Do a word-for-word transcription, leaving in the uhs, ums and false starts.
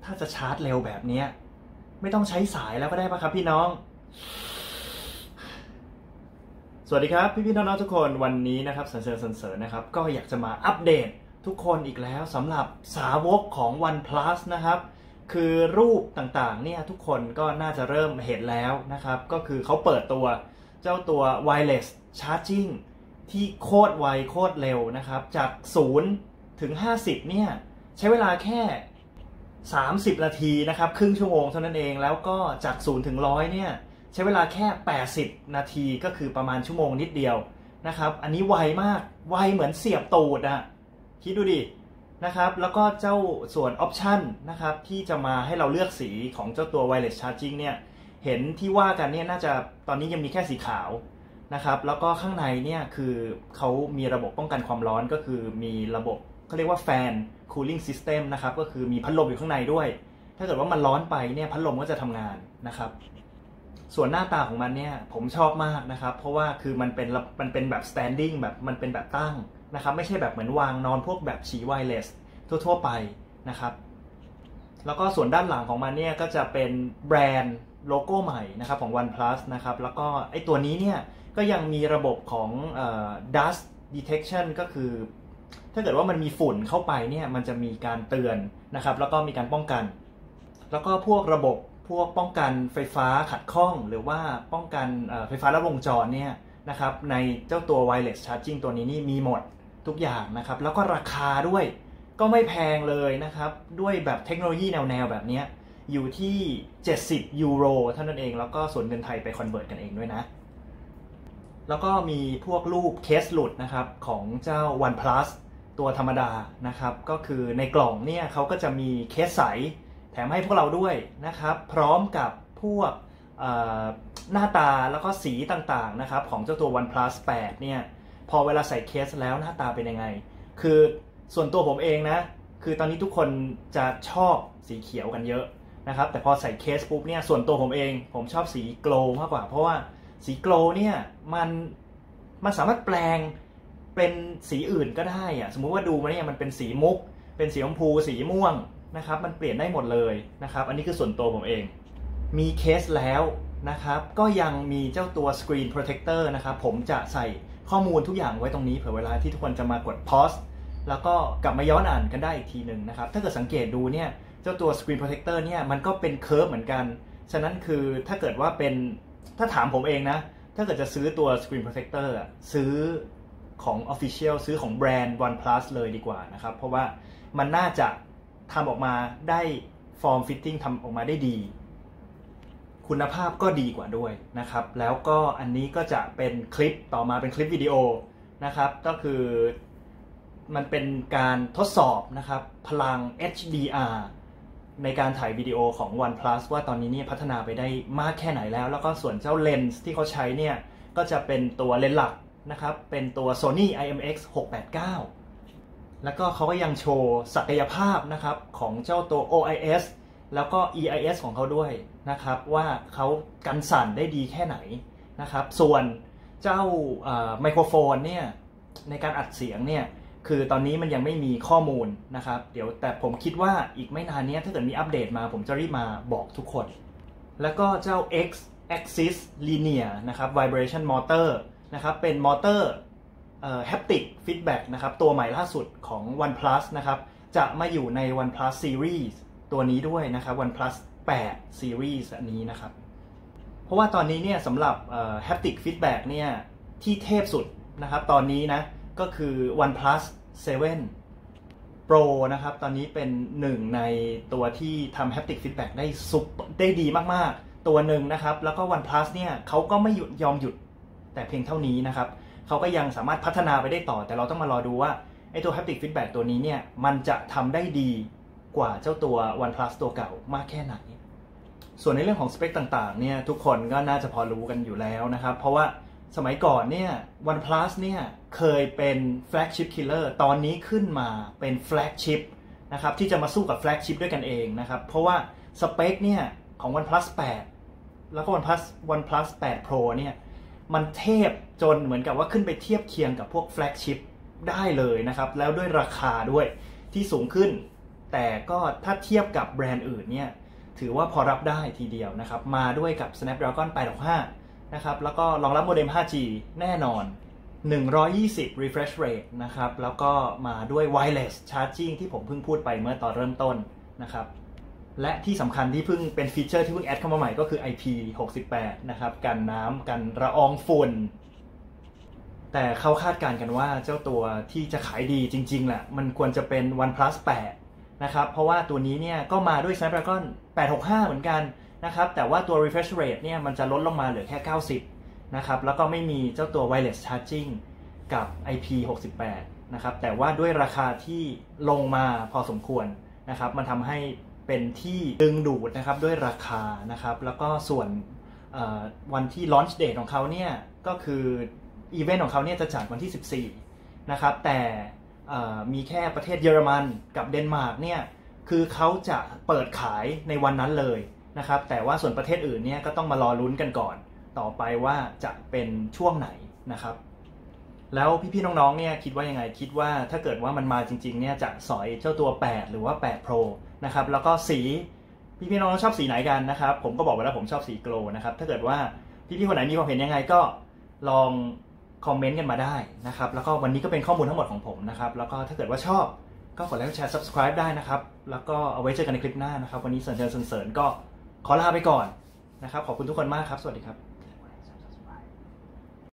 ถ้าจะชาร์จเร็วแบบนี้ไม่ต้องใช้สายแล้วก็ได้ป่ะครับพี่น้องสวัสดีครับพี่พี่น้องๆทุกคนวันนี้นะครับสรรเสริญสรรเสริญนะครับก็อยากจะมาอัปเดตทุกคนอีกแล้วสำหรับสาวกของ OnePlus นะครับคือรูปต่างๆเนี่ยทุกคนก็น่าจะเริ่มเห็นแล้วนะครับก็คือเขาเปิดตัวเจ้าตัว Wireless Charging ที่โคตรไวโคตรเร็วนะครับจากศูนย์ถึงห้าสิบเนี่ยใช้เวลาแค่สามสิบนาทีนะครับครึ่งชั่วโมงเท่านั้นเองแล้วก็จากศูนย์ถึงหนึ่งร้อยเนี่ยใช้เวลาแค่แปดสิบนาทีก็คือประมาณชั่วโมงนิดเดียวนะครับอันนี้ไวมากไวเหมือนเสียบตูดอะคิดดูดินะครับแล้วก็เจ้าส่วนออปชันนะครับที่จะมาให้เราเลือกสีของเจ้าตัว Wireless Charging เนี่ยเห็นที่ว่ากันเนี่ยน่าจะตอนนี้ยังมีแค่สีขาวนะครับแล้วก็ข้างในเนี่ยคือเขามีระบบป้องกันความร้อนก็คือมีระบบเขาเรียกว่าแฟน cooling system นะครับก็คือมีพัดลมอยู่ข้างในด้วยถ้าเกิดว่ามันร้อนไปเนี่ยพัดลมก็จะทำงานนะครับส่วนหน้าตาของมันเนี่ยผมชอบมากนะครับเพราะว่าคือมันเป็นมันเป็นแบบ standing แบบมันเป็นแบบตั้งนะครับไม่ใช่แบบเหมือนวางนอนพวกแบบฉี wireless ทั่วๆไปนะครับแล้วก็ส่วนด้านหลังของมันเนี่ยก็จะเป็นแบรนด์โลโก้ใหม่นะครับของ OnePlus นะครับแล้วก็ไอตัวนี้เนี่ยก็ยังมีระบบของเอ่อ dust detection ก็คือถ้าเกิดว่ามันมีฝุ่นเข้าไปเนี่ยมันจะมีการเตือนนะครับแล้วก็มีการป้องกันแล้วก็พวกระบบพวกป้องกันไฟฟ้าขัดข้องหรือว่าป้องกันไฟฟ้าลัดวงจรเนี่ยนะครับในเจ้าตัว wireless charging ตัวนี้นี่มีหมดทุกอย่างนะครับแล้วก็ราคาด้วยก็ไม่แพงเลยนะครับด้วยแบบเทคโนโลยีแนวๆแบบนี้อยู่ที่เจ็ดสิบยูโรเท่านั้นเองแล้วก็ส่วนเงินไทยไปคอนเวิร์ตกันเองด้วยนะแล้วก็มีพวกรูปเคสหลุดนะครับของเจ้า OnePlus ตัวธรรมดานะครับก็คือในกล่องเนี่ยเขาก็จะมีเคสใสแถมให้พวกเราด้วยนะครับพร้อมกับพวกหน้าตาแล้วก็สีต่างๆนะครับของเจ้าตัว OnePlus แปดเนี่ยพอเวลาใส่เคสแล้วหน้าตาเป็นยังไงคือส่วนตัวผมเองนะคือตอนนี้ทุกคนจะชอบสีเขียวกันเยอะนะครับแต่พอใส่เคสปุ๊บเนี่ยส่วนตัวผมเองผมชอบสีโกลว์มากกว่าเพราะว่าสีโกลว์เนี่ยมันมันสามารถแปลงเป็นสีอื่นก็ได้อะสมมุติว่าดูมาเนี่ยมันเป็นสีมุกเป็นสีชมพูสีม่วงนะครับมันเปลี่ยนได้หมดเลยนะครับอันนี้คือส่วนตัวผมเองมีเคสแล้วนะครับก็ยังมีเจ้าตัว Screen Protector นะครับผมจะใส่ข้อมูลทุกอย่างไว้ตรงนี้เผื่อเวลาที่ทุกคนจะมากด pause แล้วก็กลับมาย้อนอ่านกันได้อีกทีหนึ่งนะครับถ้าเกิดสังเกตดูเนี่ยเจ้าตัว Screen Protector เนี่ยมันก็เป็นเคิร์ฟเหมือนกันฉะนั้นคือถ้าเกิดว่าเป็นถ้าถามผมเองนะถ้าเกิดจะซื้อตัว Screen Protector อ่ะซื้อของ Official ซื้อของแบรนด์ OnePlus เลยดีกว่านะครับเพราะว่ามันน่าจะทำออกมาได้ฟอร์มฟิตติ้งทำออกมาได้ดีคุณภาพก็ดีกว่าด้วยนะครับแล้วก็อันนี้ก็จะเป็นคลิปต่อมาเป็นคลิปวิดีโอนะครับก็คือมันเป็นการทดสอบนะครับพลัง เอช ดี อาร์ ในการถ่ายวิดีโอของ OnePlus ว่าตอนนี้เนี่ยพัฒนาไปได้มากแค่ไหนแล้วแล้วก็ส่วนเจ้าเลนส์ที่เขาใช้เนี่ยก็จะเป็นตัวเลนส์หลักนะครับเป็นตัว Sony ไอ เอ็ม เอ็กซ์ หกแปดเก้าแล้วก็เขาก็ยังโชว์ศักยภาพนะครับของเจ้าตัว โอ ไอ เอส แล้วก็ อี ไอ เอส ของเขาด้วยนะครับว่าเขากันสั่นได้ดีแค่ไหนนะครับส่วนเจ้าไมโครโฟนเนี่ยในการอัดเสียงเนี่ยคือตอนนี้มันยังไม่มีข้อมูลนะครับเดี๋ยวแต่ผมคิดว่าอีกไม่นานนี้ถ้าเกิดมีอัปเดตมาผมจะรีบมาบอกทุกคนแล้วก็เจ้า X Axis Linear นะครับ Vibration Motor นะครับเป็นมอเตอร์haptic feedback นะครับตัวใหม่ล่าสุดของ OnePlus นะครับจะมาอยู่ใน OnePlus Series ตัวนี้ด้วยนะครับ OnePlus แปด Series อันนี้นะครับเพราะว่าตอนนี้เนี่ยสำหรับ haptic feedback เนี่ยที่เทพสุดนะครับตอนนี้นะก็คือ OnePlus เซเว่น Pro นะครับตอนนี้เป็นหนึ่งในตัวที่ทำ haptic feedback ได้ซุปได้ดีมากๆตัวหนึ่งนะครับแล้วก็ OnePlus เนี่ยเขาก็ไม่หยุดยอมหยุดแต่เพียงเท่านี้นะครับเขาก็ยังสามารถพัฒนาไปได้ต่อแต่เราต้องมารอดูว่าไอ้ตัว haptic feedback ตัวนี้เนี่ยมันจะทำได้ดีกว่าเจ้าตัว OnePlus ตัวเก่ามากแค่ไหนส่วนในเรื่องของสเปคต่างๆเนี่ยทุกคนก็น่าจะพอรู้กันอยู่แล้วนะครับเพราะว่าสมัยก่อนเนี่ย OnePlus เนี่ยเคยเป็น flagship killer ตอนนี้ขึ้นมาเป็น flagship นะครับที่จะมาสู้กับ flagship ด้วยกันเองนะครับเพราะว่าสเปคเนี่ยของ OnePlus แปดแล้วก็ OnePlus OnePlus แปด Pro เนี่ยมันเทพจนเหมือนกับว่าขึ้นไปเทียบเคียงกับพวก flagship ได้เลยนะครับแล้วด้วยราคาด้วยที่สูงขึ้นแต่ก็ถ้าเทียบกับแบรนด์อื่นเนี่ยถือว่าพอรับได้ทีเดียวนะครับมาด้วยกับ Snapdragon แปดหกห้านะครับแล้วก็รองรับโมเด็ม ห้าจี แน่นอนหนึ่งร้อยยี่สิบ refresh rate นะครับแล้วก็มาด้วย wireless charging ที่ผมเพิ่งพูดไปเมื่อตอนเริ่มต้นนะครับและที่สำคัญที่เพิ่งเป็นฟีเจอร์ที่เพิ่งแอดเข้ามาใหม่ก็คือ ไอ พี หกสิบแปด นะครับกันน้ำกันละอองฝุ่นแต่เขาคาดการณ์กันว่าเจ้าตัวที่จะขายดีจริงๆแหละมันควรจะเป็น OnePlus แปดนะครับเพราะว่าตัวนี้เนี่ยก็มาด้วย Snapdragon แปดหกห้าเหมือนกันนะครับแต่ว่าตัว refresh rate เนี่ยมันจะลดลงมาเหลือแค่เก้าสิบนะครับแล้วก็ไม่มีเจ้าตัว wireless charging กับ ไอ พี หกสิบแปดนะครับแต่ว่าด้วยราคาที่ลงมาพอสมควรนะครับมันทำให้เป็นที่ดึงดูดนะครับด้วยราคานะครับแล้วก็ส่วนวันที่ launch date ของเขาเนี่ยก็คืออีเวนต์ของเขาเนี่ยจะจัดวันที่สิบสี่นะครับแต่มีแค่ประเทศเยอรมันกับเดนมาร์กเนี่ยคือเขาจะเปิดขายในวันนั้นเลยนะครับแต่ว่าส่วนประเทศอื่นเนี่ยก็ต้องมารอลุ้นกันก่อนต่อไปว่าจะเป็นช่วงไหนนะครับแล้วพี่ๆน้องๆเนี่ยคิดว่ายังไงคิดว่าถ้าเกิดว่ามันมาจริงๆเนี่ยจะสอยเจ้าตัวแปดหรือว่าแปด Pro นะครับแล้วก็สีพี่ๆน้องๆชอบสีไหนกันนะครับผมก็บอกไปแล้วผมชอบสีโกลนะครับถ้าเกิดว่าพี่ๆคนไหนมีความเห็นยังไงก็ลองคอมเมนต์กันมาได้นะครับแล้วก็วันนี้ก็เป็นข้อมูลทั้งหมดของผมนะครับแล้วก็ถ้าเกิดว่าชอบก็กดไลค์กดแชร์ subscribe ได้นะครับแล้วก็เอาไว้เจอกันในคลิปหน้านะครับวันนี้เสริญเสริญก็ขอลาไปก่อนนะครับขอบคุณทุกคนมากครับสวัสดีครับ